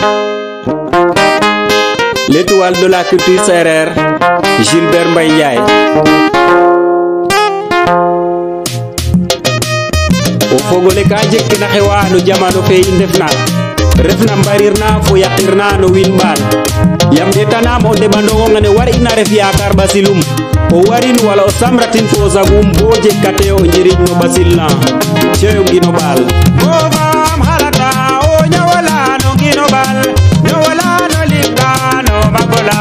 L'étoile de la culture sérère, Gilbert Mbaye Ndiaye. O fogole ka jekina xewa no jamano fe i ndefna refna mbarirna fo yaqirna no win mbal yam detanam o deɓandongo ngene war ina ref yakar ɓasilum o warin wala o samratin fo sagum bo jegkate o njiriñ no ɓasil na ceyo ngino ɓal mofam xalata o ñawola no ngino ɓal ñawola no ligka no magola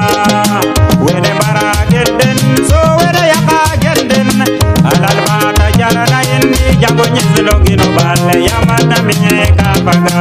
wene mbara genden so wene yaqa genden alal fata jalana yen ni jango ñislo ngino ɓal yamata miñe ka faga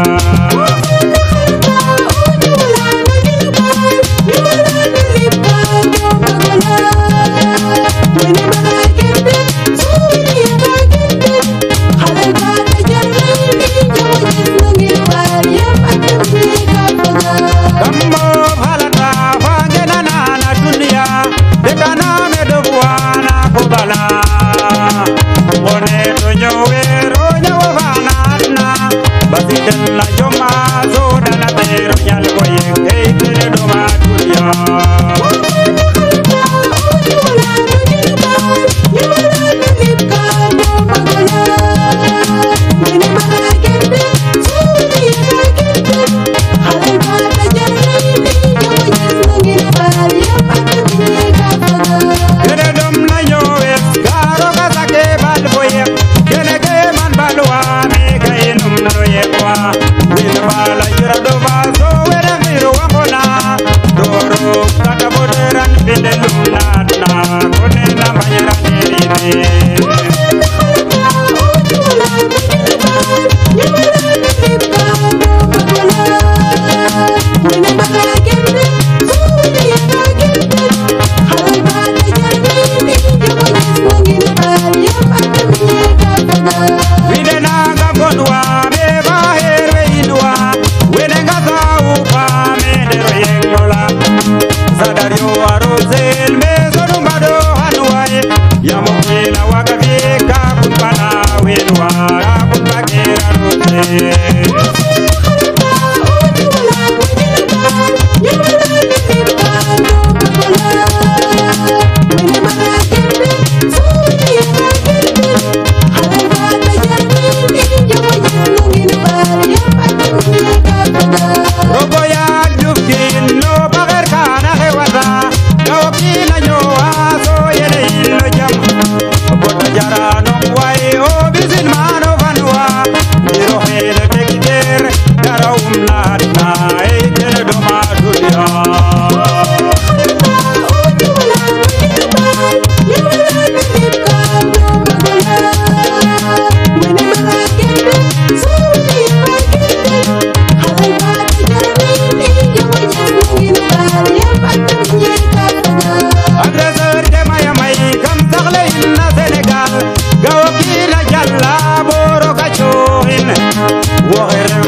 Senegal, gawo kila jalla boro ka chohin wo